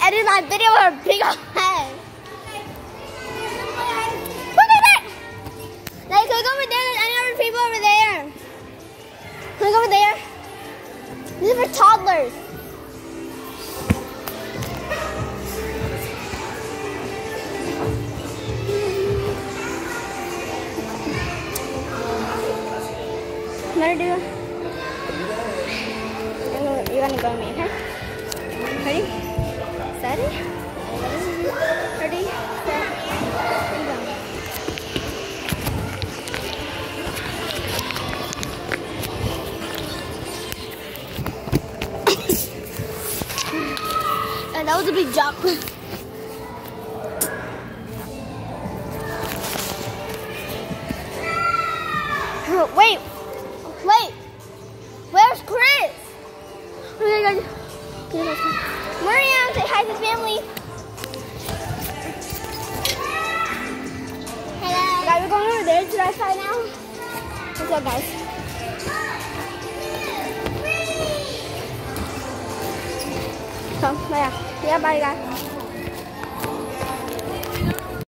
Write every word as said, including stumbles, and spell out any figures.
edit my video with her big old head. Look at that! Like, look over there. There's any other people over there. Look over there. These are for toddlers. Let her do it. You're gonna go with me, okay? Ready? Steady? Ready? Set. And go. And that was a big jump. Wait, wait, where's Chris? Mariam, say hi to his family. Hello. Guys, we're going over there to that side now. Let's go, guys. Come, yeah, yeah, bye, guys.